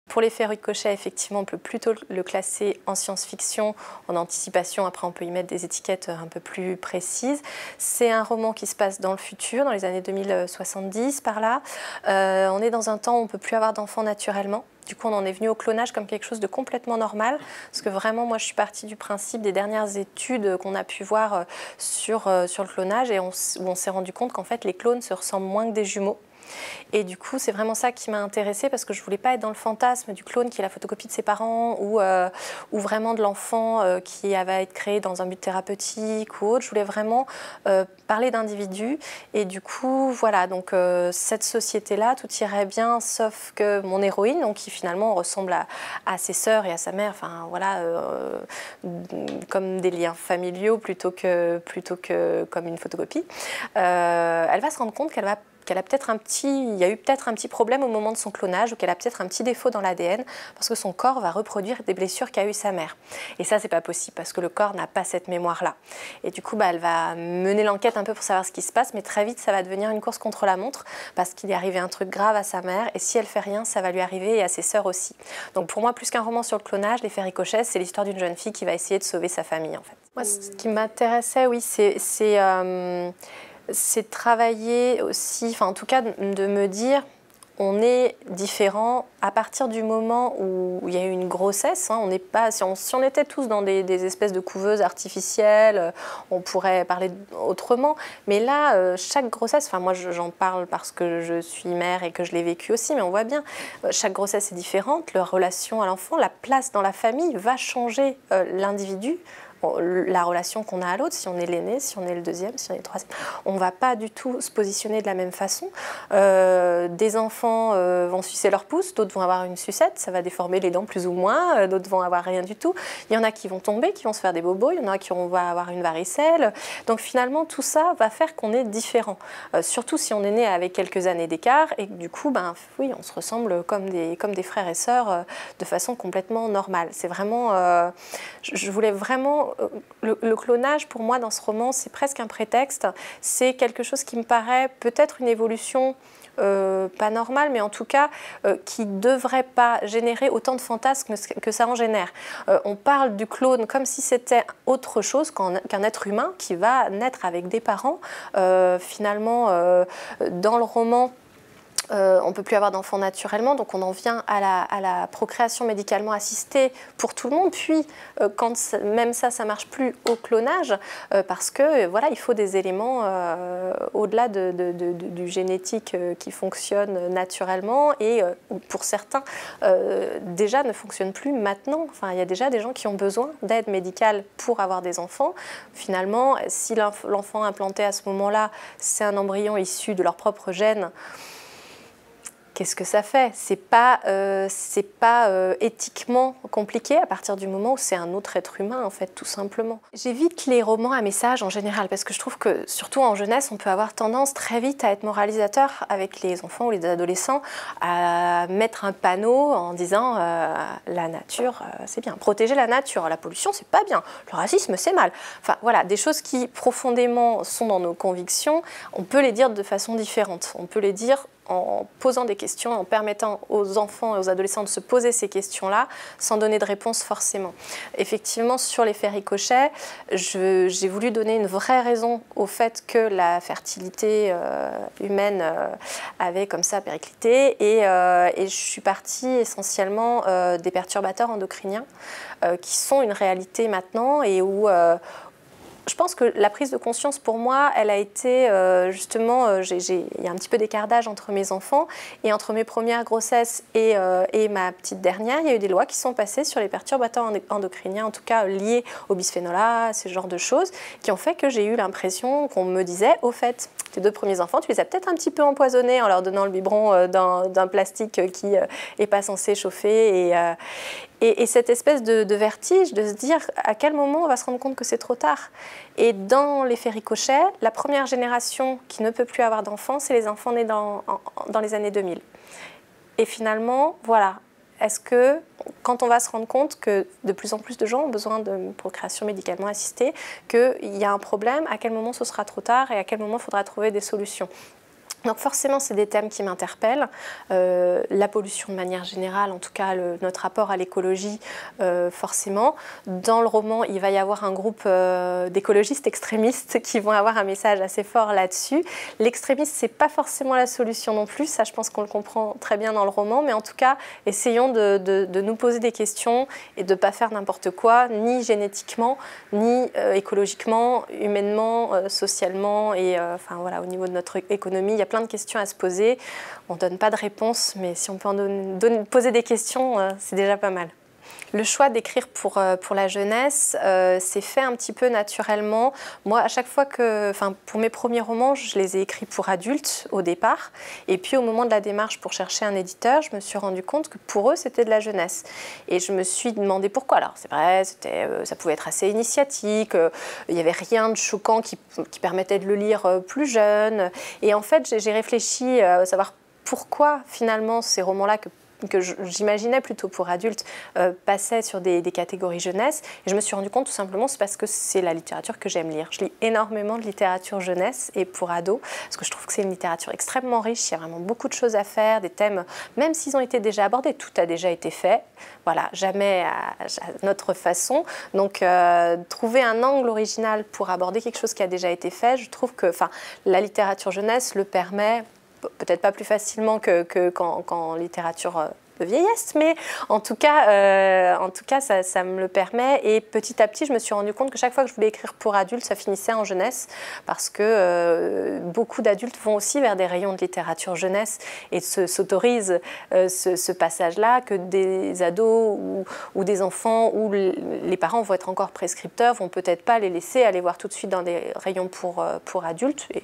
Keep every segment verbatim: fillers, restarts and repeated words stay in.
Pour l'effet ricochet, effectivement, on peut plutôt le classer en science-fiction, en anticipation. Après, on peut y mettre des étiquettes un peu plus précises. C'est un roman qui se passe dans le futur, dans les années deux mille soixante-dix, par là. Euh, on est dans un temps où on ne peut plus avoir d'enfants naturellement. Du coup, on en est venu au clonage comme quelque chose de complètement normal. Parce que vraiment, moi, je suis partie du principe des dernières études qu'on a pu voir sur, sur le clonage et on, où on s'est rendu compte qu'en fait, les clones se ressemblent moins que des jumeaux. Et du coup, c'est vraiment ça qui m'a intéressée parce que je ne voulais pas être dans le fantasme du clone qui est la photocopie de ses parents ou, euh, ou vraiment de l'enfant euh, qui va être créé dans un but thérapeutique ou autre. Je voulais vraiment euh, parler d'individus. Et du coup, voilà, donc euh, cette société-là, tout irait bien, sauf que mon héroïne, donc, qui finalement ressemble à, à ses sœurs et à sa mère, enfin voilà, euh, comme des liens familiaux plutôt que, plutôt que comme une photocopie, euh, elle va se rendre compte qu'elle va qu'elle a peut-être un petit, il y a eu peut-être un petit problème au moment de son clonage ou qu'elle a peut-être un petit défaut dans l'A D N parce que son corps va reproduire des blessures qu'a eu sa mère. Et ça, c'est pas possible parce que le corps n'a pas cette mémoire-là. Et du coup, bah, elle va mener l'enquête un peu pour savoir ce qui se passe, mais très vite, ça va devenir une course contre la montre parce qu'il est arrivé un truc grave à sa mère et si elle fait rien, ça va lui arriver et à ses sœurs aussi. Donc pour moi, plus qu'un roman sur le clonage, l'effet ricochet, c'est l'histoire d'une jeune fille qui va essayer de sauver sa famille, en fait. Moi, ce qui m'intéressait, oui, c'est... c'est euh, c'est travailler aussi, enfin en tout cas de me dire on est différent à partir du moment où il y a eu une grossesse. Hein, on n'est pas, si, on, si on était tous dans des, des espèces de couveuses artificielles, on pourrait parler autrement. Mais là, euh, chaque grossesse, enfin moi j'en parle parce que je suis mère et que je l'ai vécu aussi, mais on voit bien, euh, chaque grossesse est différente, leur relation à l'enfant, la place dans la famille va changer euh, l'individu. La relation qu'on a à l'autre, si on est l'aîné, si on est le deuxième, si on est le troisième, on ne va pas du tout se positionner de la même façon. Euh, des enfants euh, vont sucer leur pouce, d'autres vont avoir une sucette, ça va déformer les dents plus ou moins, euh, d'autres vont avoir rien du tout. Il y en a qui vont tomber, qui vont se faire des bobos, il y en a qui vont avoir une varicelle. Donc finalement, tout ça va faire qu'on est différent. Euh, surtout si on est né avec quelques années d'écart et que du coup, ben, oui, on se ressemble comme des, comme des frères et sœurs euh, de façon complètement normale. C'est vraiment... Euh, je, je voulais vraiment... Le, le clonage, pour moi, dans ce roman, c'est presque un prétexte. C'est quelque chose qui me paraît peut-être une évolution euh, pas normale, mais en tout cas euh, qui ne devrait pas générer autant de fantasmes que ça en génère. Euh, on parle du clone comme si c'était autre chose qu'un être humain qui va naître avec des parents. Euh, finalement, euh, dans le roman, Euh, on ne peut plus avoir d'enfants naturellement, donc on en vient à la, à la procréation médicalement assistée pour tout le monde. Puis, euh, quand ça, même ça, ça ne marche plus au clonage, euh, parce que euh, voilà, il faut des éléments euh, au-delà de, de, de, de, du génétique euh, qui fonctionne naturellement et euh, pour certains, euh, déjà ne fonctionne plus maintenant. Enfin, il y a déjà des gens qui ont besoin d'aide médicale pour avoir des enfants. Finalement, si l'enfant implanté à ce moment-là, c'est un embryon issu de leur propre gène, qu'est-ce que ça fait? C'est pas, euh, c'est pas euh, éthiquement compliqué à partir du moment où c'est un autre être humain, en fait, tout simplement. J'évite les romans à message en général parce que je trouve que, surtout en jeunesse, on peut avoir tendance très vite à être moralisateur avec les enfants ou les adolescents, à mettre un panneau en disant euh, la nature, euh, c'est bien. Protéger la nature, la pollution, c'est pas bien. Le racisme, c'est mal. Enfin, voilà, des choses qui profondément sont dans nos convictions, on peut les dire de façon différente. On peut les dire en posant des questions, en permettant aux enfants et aux adolescents de se poser ces questions-là, sans donner de réponse forcément. Effectivement, sur l'effet ricochet, j'ai voulu donner une vraie raison au fait que la fertilité euh, humaine euh, avait comme ça périclité, et, euh, et je suis partie essentiellement euh, des perturbateurs endocriniens, euh, qui sont une réalité maintenant, et où... Euh, Je pense que la prise de conscience, pour moi, elle a été euh, justement, euh, il y a un petit peu d'écart d'âge entre mes enfants, et entre mes premières grossesses et, euh, et ma petite dernière, il y a eu des lois qui sont passées sur les perturbateurs endocriniens, en tout cas liés au bisphénol A, ce genre de choses, qui ont fait que j'ai eu l'impression qu'on me disait, au fait, tes deux premiers enfants, tu les as peut-être un petit peu empoisonnés en leur donnant le biberon euh, d'un plastique qui n'est euh, pas censé chauffer, et, euh, Et, et cette espèce de, de vertige de se dire à quel moment on va se rendre compte que c'est trop tard. Et dans l'effet ricochet, la première génération qui ne peut plus avoir d'enfants, c'est les enfants nés dans, en, dans les années deux mille. Et finalement, voilà, est-ce que quand on va se rendre compte que de plus en plus de gens ont besoin de procréation médicalement assistée, qu'il y a un problème, à quel moment ce sera trop tard et à quel moment il faudra trouver des solutions ? Donc forcément, c'est des thèmes qui m'interpellent. Euh, la pollution de manière générale, en tout cas le, notre rapport à l'écologie, euh, forcément. Dans le roman, il va y avoir un groupe euh, d'écologistes extrémistes qui vont avoir un message assez fort là-dessus. L'extrémisme, c'est pas forcément la solution non plus, ça je pense qu'on le comprend très bien dans le roman, mais en tout cas, essayons de, de, de nous poser des questions et de ne pas faire n'importe quoi, ni génétiquement, ni euh, écologiquement, humainement, euh, socialement, et euh, enfin, voilà, au niveau de notre économie. Il y a plein de questions à se poser. On ne donne pas de réponse, mais si on peut en donner, donner, poser des questions, euh, c'est déjà pas mal. Le choix d'écrire pour, euh, pour la jeunesse, euh, c'est fait un petit peu naturellement. Moi, à chaque fois que, enfin, pour mes premiers romans, je les ai écrits pour adultes au départ. Et puis, au moment de la démarche pour chercher un éditeur, je me suis rendu compte que pour eux, c'était de la jeunesse. Et je me suis demandé pourquoi. Alors, c'est vrai, c'était, euh, ça pouvait être assez initiatique. Euh, il n'y avait rien de choquant qui, qui permettait de le lire euh, plus jeune. Et en fait, j'ai réfléchi à savoir pourquoi, finalement, ces romans-là que que j'imaginais plutôt pour adultes, euh, passaient sur des, des catégories jeunesse. Et je me suis rendu compte tout simplement, c'est parce que c'est la littérature que j'aime lire. Je lis énormément de littérature jeunesse et pour ados, parce que je trouve que c'est une littérature extrêmement riche. Il y a vraiment beaucoup de choses à faire, des thèmes, même s'ils ont été déjà abordés, tout a déjà été fait. Voilà, jamais à, à notre façon. Donc, euh, trouver un angle original pour aborder quelque chose qui a déjà été fait, je trouve que enfin, la littérature jeunesse le permet. Peut-être pas plus facilement que, que qu'en, qu'en littérature de vieillesse, mais en tout cas, euh, en tout cas ça, ça me le permet. Et petit à petit, je me suis rendu compte que chaque fois que je voulais écrire pour adultes, ça finissait en jeunesse, parce que euh, beaucoup d'adultes vont aussi vers des rayons de littérature jeunesse et se, s'autorisent euh, ce, ce passage-là, que des ados ou, ou des enfants où les parents vont être encore prescripteurs, vont peut-être pas les laisser aller voir tout de suite dans des rayons pour, pour adultes. Et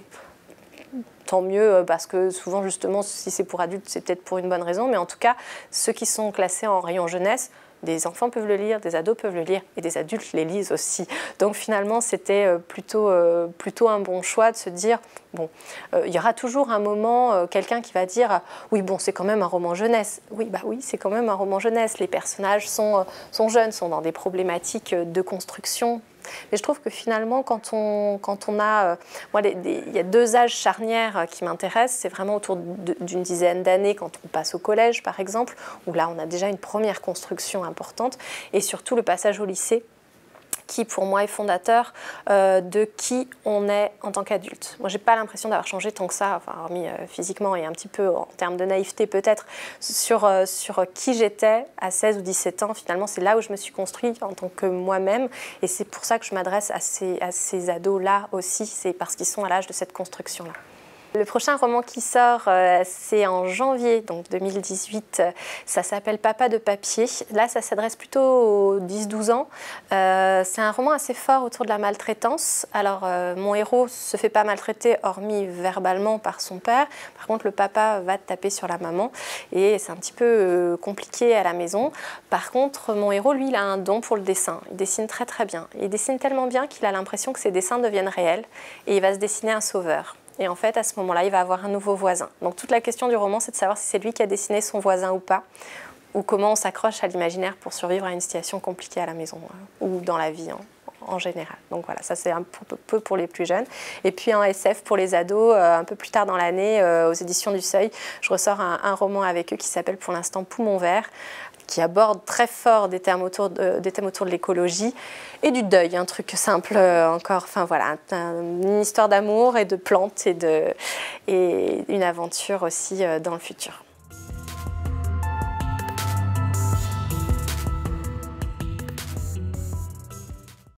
tant mieux, parce que souvent, justement, si c'est pour adultes, c'est peut-être pour une bonne raison. Mais en tout cas, ceux qui sont classés en rayon jeunesse, des enfants peuvent le lire, des ados peuvent le lire et des adultes les lisent aussi. Donc finalement, c'était plutôt, euh, plutôt un bon choix de se dire, bon, euh, il y aura toujours un moment, euh, quelqu'un qui va dire, oui, bon, c'est quand même un roman jeunesse. Oui, bah oui, c'est quand même un roman jeunesse. Les personnages sont, euh, sont jeunes, sont dans des problématiques de construction. Mais je trouve que finalement, quand on, quand on a... Euh, moi, les, les, il y a deux âges charnières qui m'intéressent. C'est vraiment autour de, d'une dizaine d'années, quand on passe au collège, par exemple, où là, on a déjà une première construction importante. Et surtout, le passage au lycée, qui pour moi est fondateur euh, de qui on est en tant qu'adulte. Moi, j'ai pas l'impression d'avoir changé tant que ça, enfin, hormis euh, physiquement et un petit peu en termes de naïveté peut-être, sur, euh, sur qui j'étais à seize ou dix-sept ans. Finalement, c'est là où je me suis construite en tant que moi-même, et c'est pour ça que je m'adresse à ces, à ces ados-là aussi, c'est parce qu'ils sont à l'âge de cette construction-là. Le prochain roman qui sort, euh, c'est en janvier, donc deux mille dix-huit. Ça s'appelle Papa de papier. Là, ça s'adresse plutôt aux dix douze ans. Euh, c'est un roman assez fort autour de la maltraitance. Alors, euh, mon héros ne se fait pas maltraiter, hormis verbalement, par son père. Par contre, le papa va taper sur la maman et c'est un petit peu euh, compliqué à la maison. Par contre, mon héros, lui, il a un don pour le dessin. Il dessine très très bien. Il dessine tellement bien qu'il a l'impression que ses dessins deviennent réels et il va se dessiner un sauveur. Et en fait, à ce moment-là, il va avoir un nouveau voisin. Donc toute la question du roman, c'est de savoir si c'est lui qui a dessiné son voisin ou pas, ou comment on s'accroche à l'imaginaire pour survivre à une situation compliquée à la maison, hein, ou dans la vie en, en général. Donc voilà, ça c'est un peu pour les plus jeunes. Et puis en S F pour les ados, euh, un peu plus tard dans l'année, euh, aux éditions du Seuil, je ressors un, un roman avec eux qui s'appelle pour l'instant Poumon vert, qui aborde très fort des thèmes autour de, des thèmes autour de l'écologie et du deuil, un truc simple euh, encore, enfin voilà, un, une histoire d'amour et de plantes et, de, et une aventure aussi euh, dans le futur.